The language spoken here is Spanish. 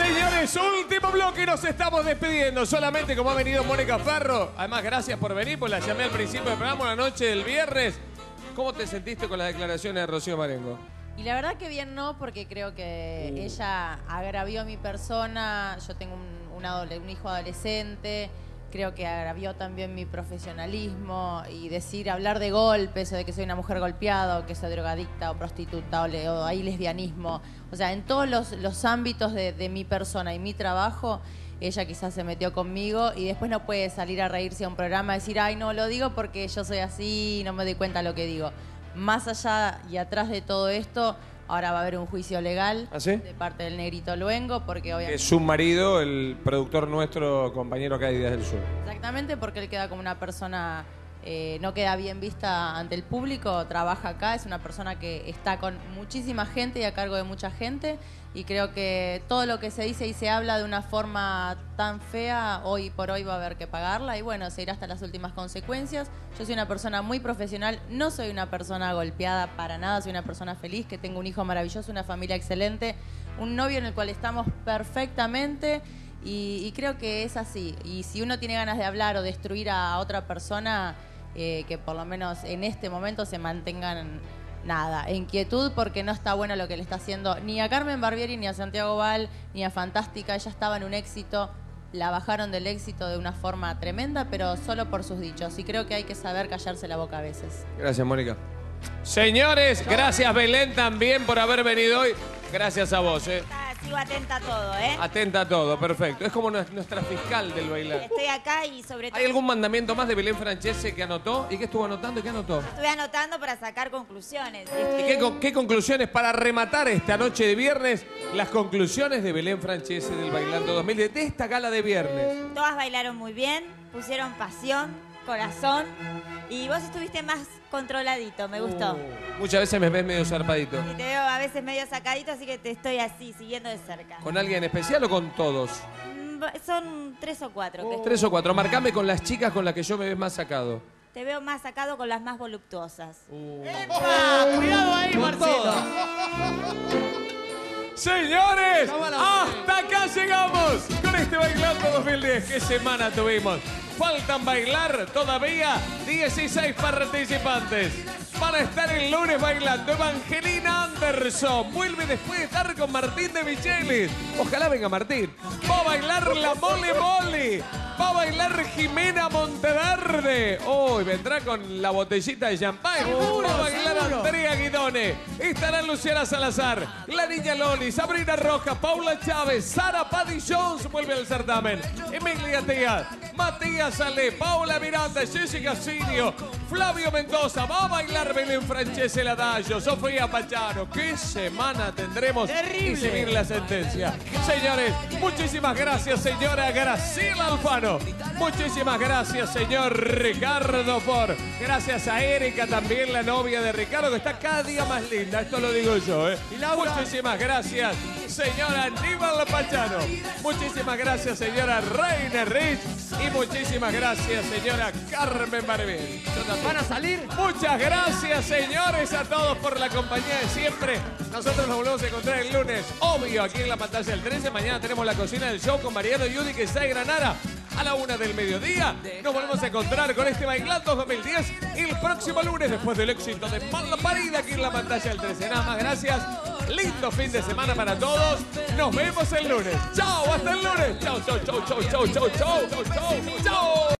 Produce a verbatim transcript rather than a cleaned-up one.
Señores, último bloque y nos estamos despidiendo. Solamente como ha venido Mónica Farro. Además, gracias por venir, pues la llamé al principio del programa, la noche del viernes. ¿Cómo te sentiste con las declaraciones de Rocío Marengo? Y la verdad que bien no, porque creo que uh. ella agravió a mi persona. Yo tengo un, un, adole un hijo adolescente. Creo que agravió también mi profesionalismo. Y decir, hablar de golpes, o de que soy una mujer golpeada, o que soy drogadicta, o prostituta, o, le, o hay lesbianismo. O sea, en todos los, los ámbitos de, de mi persona y mi trabajo, ella quizás se metió conmigo y después no puede salir a reírse a un programa y decir, ay, no, lo digo porque yo soy así y no me doy cuenta de lo que digo. Más allá y atrás de todo esto, ahora va a haber un juicio legal ¿Ah, sí? de parte del Negrito Luengo, porque obviamente... Es su marido, el productor nuestro, compañero acá de Días del Sur. Exactamente, porque él queda como una persona... Eh, no queda bien vista ante el público, trabaja acá, es una persona que está con muchísima gente y a cargo de mucha gente, y creo que todo lo que se dice y se habla de una forma tan fea, hoy por hoy va a haber que pagarla, y bueno, se irá hasta las últimas consecuencias. Yo soy una persona muy profesional, no soy una persona golpeada para nada, soy una persona feliz, que tengo un hijo maravilloso, una familia excelente, un novio en el cual estamos perfectamente. Y, y creo que es así. Y si uno tiene ganas de hablar o destruir a otra persona, eh, que por lo menos en este momento se mantengan, nada, en quietud, porque no está bueno lo que le está haciendo ni a Carmen Barbieri, ni a Santiago Val, ni a Fantástica. Ella estaba en un éxito, la bajaron del éxito de una forma tremenda, pero solo por sus dichos. Y creo que hay que saber callarse la boca a veces. Gracias, Mónica. Señores, gracias Belén también por haber venido hoy. Gracias a vos, ¿eh? Sigo atenta a todo, ¿eh? Atenta a todo, perfecto. Es como nuestra fiscal del bailar. Estoy acá y sobre todo... ¿Hay algún mandamiento más de Belén Francese que anotó? ¿Y qué estuvo anotando y qué anotó? Estuve anotando para sacar conclusiones. ¿Y qué, qué conclusiones para rematar esta noche de viernes? Las conclusiones de Belén Francese del Bailando dos mil diez, de esta gala de viernes. Todas bailaron muy bien, pusieron pasión, corazón, y vos estuviste más controladito, me gustó. Uh, muchas veces me ves medio zarpadito. Y te veo a veces medio sacadito, así que te estoy así, siguiendo de cerca. ¿Con alguien especial o con todos? Mm, Son tres o cuatro. Oh. Que Tres o cuatro. Marcame con las chicas con las que yo me ves más sacado. Te veo más sacado con las más voluptuosas. Uh. ¡Epa! ¡Cuidado ahí, Marcelo! Señores, hasta acá llegamos con este Bailando dos mil diez. ¿Qué semana tuvimos? Faltan bailar todavía dieciséis participantes. Van a estar el lunes bailando Evangelina Anderson. Vuelve después de estar con Martín de Michelis. Ojalá venga Martín. Va a bailar la Mole Mole. Va a bailar Jimena Monteverde. Hoy oh, vendrá con la botellita de champán. Seguro, Va a bailar seguro. Andrea Guidone. Estará Luciana Salazar, la Niña Loli, Sabrina Rojas, Paula Chávez, Sara Paddy Jones vuelve al certamen. Emilia Díaz, Matías Ale, Paula Miranda, Jessica Sirio, Flavio Mendoza. Va a bailar Belén Francese Ladallo, Sofía Pachano. ¿Qué semana tendremos? Terrible. Y seguir la sentencia. Señores, muchísimas gracias, señora Graciela Alfano. Muchísimas gracias, señor Ricardo Ford. Gracias a Erika, también la novia de Ricardo, que está cada día más linda. Esto lo digo yo, ¿eh? Muchísimas gracias, señora Aníbal Pachano. Muchísimas gracias, señora Reina Rich. Y muchísimas gracias, señora Carmen Barbieri. ¿Van a salir? Muchas gracias, señores, a todos por la compañía de siempre. Nosotros nos volvemos a encontrar el lunes, obvio, aquí en la pantalla del trece. Mañana tenemos la cocina del show con Mariano Yudi, que está en Granada a la una del mediodía. Nos volvemos a encontrar con este Bailando dos mil diez el próximo lunes, después del éxito de Mala Parida aquí en la pantalla del trece. Nada más, gracias. Lindo fin de semana para todos. Nos vemos el lunes. Chao, hasta el lunes. Chao, chao, chao, chao, chao, chao, chao, chao, chao.